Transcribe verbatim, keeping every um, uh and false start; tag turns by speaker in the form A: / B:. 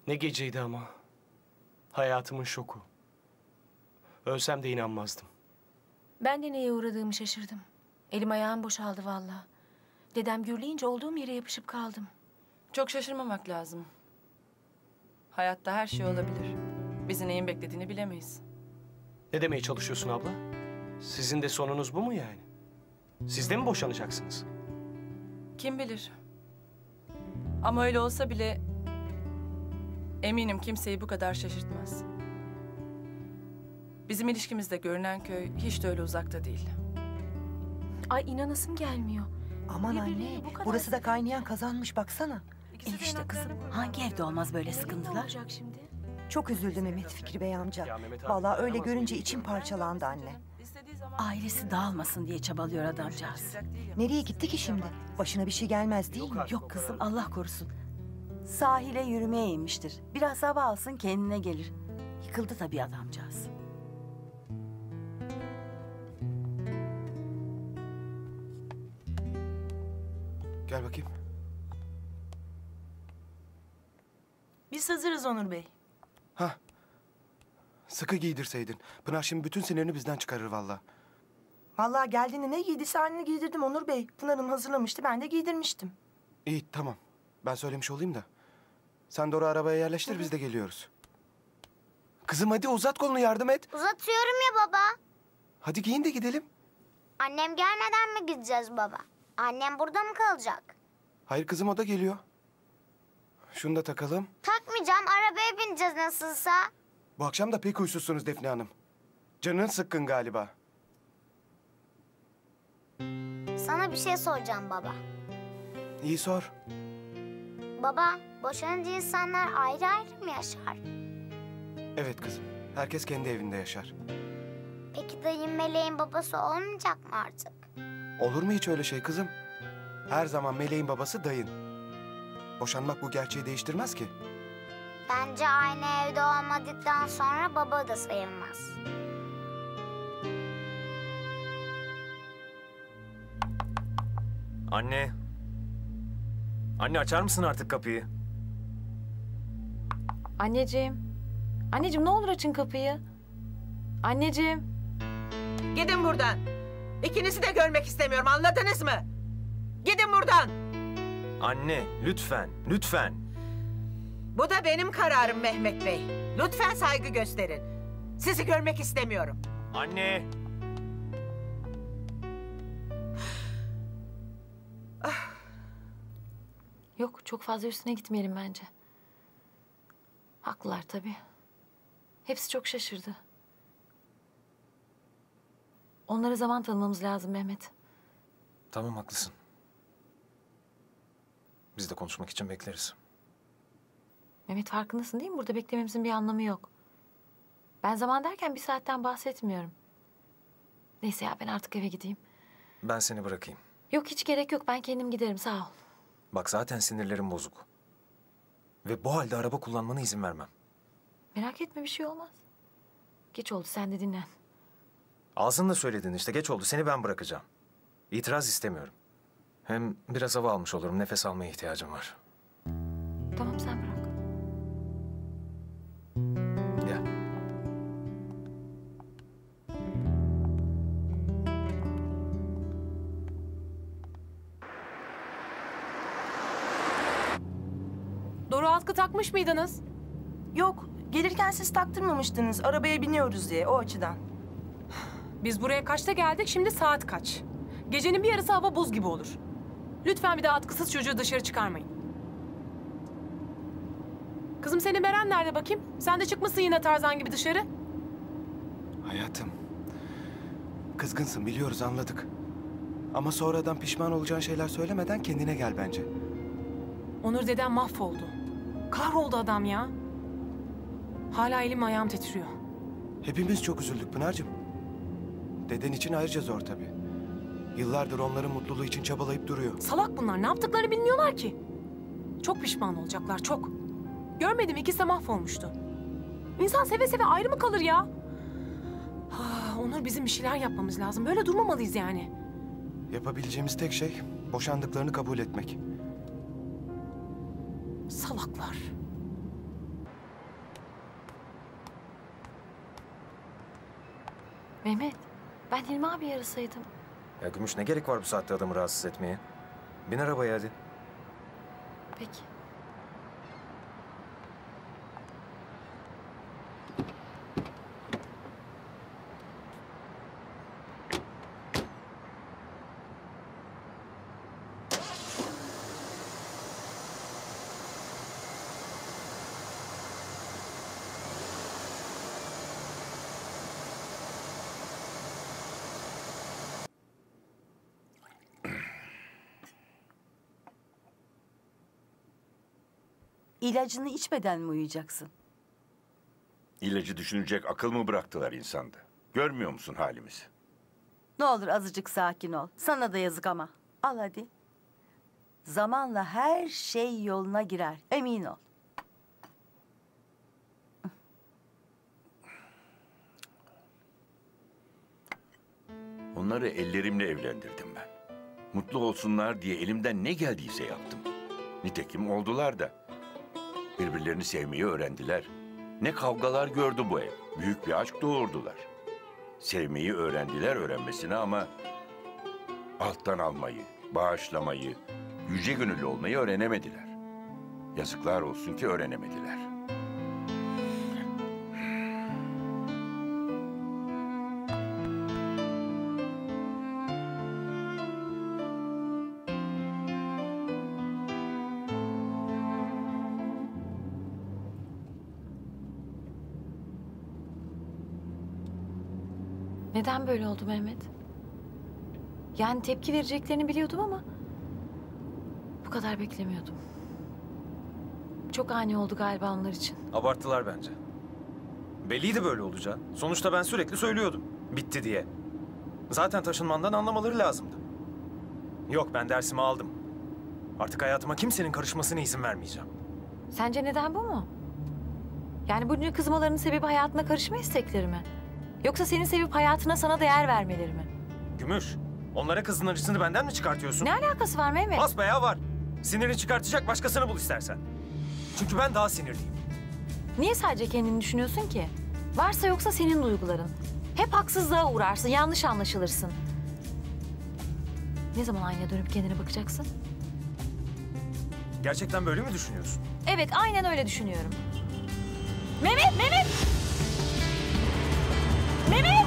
A: Ne geceydi ama. Hayatımın şoku. Ölsem de inanmazdım.
B: Ben de neye uğradığımı şaşırdım. Elim ayağım boşaldı vallahi. Dedem gürleyince olduğum yere yapışıp kaldım.
C: Çok şaşırmamak lazım. Hayatta her şey olabilir. Bizi neyin beklediğini bilemeyiz.
A: Ne demeye çalışıyorsun abla? Sizin de sonunuz bu mu yani? Siz de mi boşanacaksınız?
C: Kim bilir? Ama öyle olsa bile eminim kimseyi bu kadar şaşırtmaz. Bizim ilişkimizde görünen köy hiç de öyle uzakta değil.
B: Ay inanasım gelmiyor.
D: Aman
B: Birbirine
D: anne,
B: bu kadar
D: burası da
B: sevgi-
D: kaynayan kazanmış baksana.
E: Enişte kızım, hangi evde olmaz böyle
B: Ne
E: sıkıntılar?
B: olacak şimdi?
D: Çok üzüldü Mehmet Fikri Bey amca.
A: Ya Mehmet abi,
D: Vallahi öyle
A: dayanamaz
D: görünce
A: mıyım?
D: içim parçalandı anne.
E: Ailesi dağılmasın diye çabalıyor adamcağız.
D: Nereye gitti ki şimdi? Başına bir şey gelmez değil mi?
E: Yok kızım, Allah korusun. Sahile yürümeye inmiştir. Biraz hava alsın kendine gelir. Yıkıldı tabii adamcağız.
F: Gel bakayım.
G: Biz hazırız Onur Bey.
F: Hah. Sıkı giydirseydin. Pınar şimdi bütün sinirini bizden çıkarır vallahi.
G: Vallahi geldiğinde ne giydiyse halini giydirdim Onur Bey. Pınar'ım hazırlamıştı, ben de giydirmiştim.
F: İyi tamam. Ben söylemiş olayım da. Sen doğru arabaya yerleştir, biz de geliyoruz. Kızım hadi uzat kolunu, yardım et.
H: Uzatıyorum ya baba.
F: Hadi giyin de gidelim.
H: Annem gelmeden mi gideceğiz baba? Annem burada mı kalacak?
F: Hayır kızım, o da geliyor. Şunu da takalım.
H: Takmayacağım, arabaya bineceğiz nasılsa.
F: Bu akşam da pek huysuzsunuz Defne Hanım. Canın sıkkın galiba.
H: Sana bir şey soracağım baba.
F: İyi sor.
H: Baba, boşanınca insanlar ayrı ayrı mı yaşar?
F: Evet kızım. Herkes kendi evinde yaşar.
H: Peki dayım Meleğin babası olmayacak mı artık?
F: Olur mu hiç öyle şey kızım? Her zaman Meleğin babası dayın. Boşanmak bu gerçeği değiştirmez ki.
H: Bence aynı evde olmadıktan sonra baba da sayılmaz.
I: Anne. Anne açar mısın artık kapıyı?
B: Anneciğim. Anneciğim ne olur açın kapıyı. Anneciğim.
J: Gidin buradan. İkinizi de görmek istemiyorum, anladınız mı? Gidin buradan.
I: Anne lütfen, lütfen.
J: Bu da benim kararım Mehmet Bey. Lütfen saygı gösterin. Sizi görmek istemiyorum.
I: Anne.
B: Yok çok fazla üstüne gitmeyelim bence. Haklılar tabii. Hepsi çok şaşırdı. Onlara zaman tanımamız lazım Mehmet.
I: Tamam haklısın. Biz de konuşmak için bekleriz.
B: Mehmet farkındasın değil mi? Burada beklememizin bir anlamı yok. Ben zaman derken bir saatten bahsetmiyorum. Neyse ya ben artık eve gideyim.
I: Ben seni bırakayım.
B: Yok hiç gerek yok. Ben kendim giderim sağ ol.
I: Bak zaten sinirlerim bozuk. Ve bu halde araba kullanmana izin vermem.
B: Merak etme bir şey olmaz. Geç oldu sen de dinlen.
I: Ağzınla söyledin işte, geç oldu, seni ben bırakacağım. İtiraz istemiyorum. Hem biraz hava almış olurum, nefes almaya ihtiyacım var.
B: Tamam sen bırak.
I: Gel.
B: Doğru atkı takmış mıydınız?
G: Yok, gelirken siz taktırmamıştınız. Arabaya biniyoruz diye, o açıdan.
K: Biz buraya kaçta geldik, şimdi saat kaç? Gecenin bir yarısı hava buz gibi olur. Lütfen bir daha atkısız çocuğu dışarı çıkarmayın. Kızım senin Beren nerede bakayım? Sen de çıkmışsın yine Tarzan gibi dışarı.
F: Hayatım. Kızgınsın biliyoruz, anladık. Ama sonradan pişman olacağın şeyler söylemeden kendine gel bence.
K: Onur deden mahvoldu. Kahroldu adam ya. Hala elim ayağım titriyor.
F: Hepimiz çok üzüldük Pınar'cığım. Deden için ayrıca zor tabii. Yıllardır onların mutluluğu için çabalayıp duruyor.
K: Salak bunlar. Ne yaptıklarını bilmiyorlar ki. Çok pişman olacaklar, çok. Görmedim, ikisi de mahvolmuştu. İnsan seve seve ayrı mı kalır ya? Ah, Onur bizim bir şeyler yapmamız lazım. Böyle durmamalıyız yani.
F: Yapabileceğimiz tek şey boşandıklarını kabul etmek.
K: Salaklar.
B: Mehmet, ben Hilmi abi arasaydım.
I: Ya Gümüş, ne gerek var bu saatte adamı rahatsız etmeye? Bin arabaya hadi.
B: Peki.
E: İlacını içmeden mi uyuyacaksın?
L: İlacı düşünecek akıl mı bıraktılar insanda? Görmüyor musun halimizi?
E: Ne olur azıcık sakin ol. Sana da yazık ama. Al hadi. Zamanla her şey yoluna girer. Emin ol.
L: Onları ellerimle evlendirdim ben. Mutlu olsunlar diye elimden ne geldiyse yaptım. Nitekim oldular da. Birbirlerini sevmeyi öğrendiler. Ne kavgalar gördü bu ev. Büyük bir aşk doğurdular. Sevmeyi öğrendiler öğrenmesine ama... alttan almayı, bağışlamayı, yüce gönüllü olmayı öğrenemediler. Yazıklar olsun ki öğrenemediler.
B: Neden böyle oldu Mehmet? Yani tepki vereceklerini biliyordum ama... bu kadar beklemiyordum. Çok ani oldu galiba onlar için.
I: Abarttılar bence. Belliydi böyle olacağı. Sonuçta ben sürekli söylüyordum. Bitti diye. Zaten taşınmandan anlamaları lazımdı. Yok, ben dersimi aldım. Artık hayatıma kimsenin karışmasına izin vermeyeceğim.
B: Sence neden bu mu? Yani bunca kızmalarının sebebi hayatına karışma istekleri mi? Yoksa senin sevip hayatına sana değer vermeleri mi?
I: Gümüş, onlara kızın acısını benden mi çıkartıyorsun?
B: Ne alakası var Mehmet?
I: Basbayağı var. Sinirini çıkartacak başkasını bul istersen. Çünkü ben daha sinirliyim.
B: Niye sadece kendini düşünüyorsun ki? Varsa yoksa senin duyguların. Hep haksızlığa uğrarsın, yanlış anlaşılırsın. Ne zaman aynaya dönüp kendine bakacaksın?
I: Gerçekten böyle mi düşünüyorsun?
B: Evet, aynen öyle düşünüyorum. Mehmet, Mehmet! Mehmet!